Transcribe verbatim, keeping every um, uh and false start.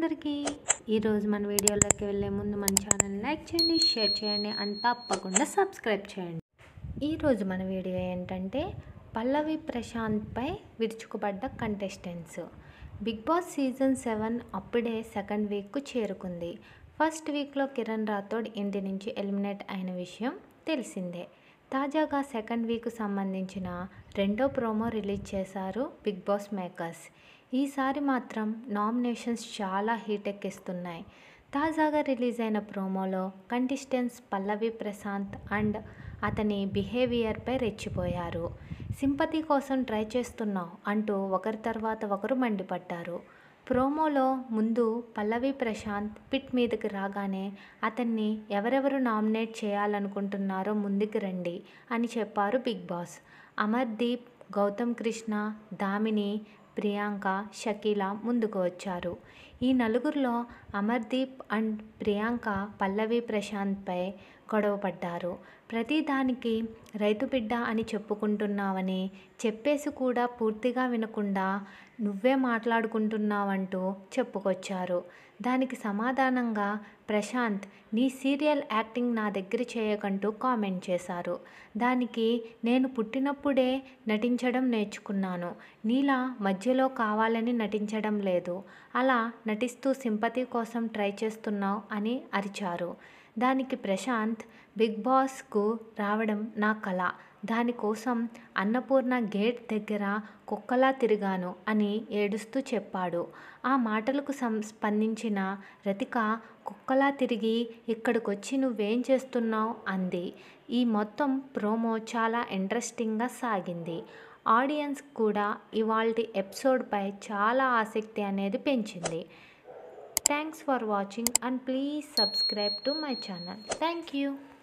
అందరికీ ఈరోజు మన వీడియోలోకి వెళ్ళే ముందు మన ఛానల్ లైక్ చేయండి, షేర్ చేయండి అండ్ తప్పకుండా సబ్స్క్రైబ్ చేయండి. ఈరోజు మన వీడియో ఏంటంటే పల్లవి ప్రశాంత్పై విరుచుకుపడ్డ contestants. Bigg Boss season seven అప్పుడే సెకండ్ వీక్కు చేరుకుంది. ఫస్ట్ వీక్లో కిరణ్ రాథోడ్ ఇంటి నుంచి ఎలిమినేట్ అయిన విషయం తెలిసిందే. తాజాగా సెకండ్ వీక్ సంబంధించిన రెండో ప్రోమో రిలీజ్ చేశారు బిగ్ బాస్ మేకర్స్. ఈసారి మాత్రం నామినేషన్స్ చాలా హీట్ ఎక్కిస్తున్నాయి. తాజాగా రిలీజ్ అయిన ప్రోమోలో కంటెస్టెంట్స్ పల్లవి ప్రశాంత్ అండ్ అతని బిహేవియర్పై రెచ్చిపోయారు. సింపతి కోసం ట్రై చేస్తున్నావు అంటూ ఒకరి తర్వాత ఒకరు మండిపడ్డారు. ప్రోమోలో ముందు పల్లవి ప్రశాంత్ పిట్ మీదకి రాగానే అతన్ని ఎవరెవరు నామినేట్ చేయాలనుకుంటున్నారో ముందుకు రండి అని చెప్పారు బిగ్ బాస్. అమర్దీప్, గౌతమ్ కృష్ణ, దామిని, ప్రియాంక, షకీల ముందుకు వచ్చారు. ఈ నలుగురిలో అమర్దీప్ అండ్ ప్రియాంక పల్లవి ప్రశాంత్పై గొడవపడ్డారు. ప్రతిదానికి రైతు బిడ్డ అని చెప్పుకుంటున్నావని చెప్పేసి కూడా పూర్తిగా వినకుండా నువ్వే మాట్లాడుకుంటున్నావంటూ చెప్పుకొచ్చారు. దానికి సమాధానంగా ప్రశాంత్ నీ సీరియల్ యాక్టింగ్ నా దగ్గర చేయకంటూ కామెంట్ చేశారు. దానికి నేను పుట్టినప్పుడే నటించడం నేర్చుకున్నాను, నీలా మధ్యలో కావాలని నటించడం లేదు, అలా నటిస్తూ సింపతి కోసం ట్రై చేస్తున్నావు అని అరిచారు. దానికి ప్రశాంత్ బిగ్ బాస్కు రావడం నా కల, దానికోసం అన్నపూర్ణ గేట్ దగ్గర కుక్కలా తిరిగాను అని ఏడుస్తూ చెప్పాడు. ఆ మాటలకు సం స్పందించిన రతిక కుక్కలా తిరిగి ఇక్కడికొచ్చి నువ్వేం చేస్తున్నావు అంది. ఈ మొత్తం ప్రోమో చాలా ఇంట్రెస్టింగ్గా సాగింది. ఆడియన్స్ కూడా ఇవాల్టి ఎపిసోడ్పై చాలా ఆసక్తి అనేది పెంచింది. Thanks for watching and please subscribe to my channel. Thank you.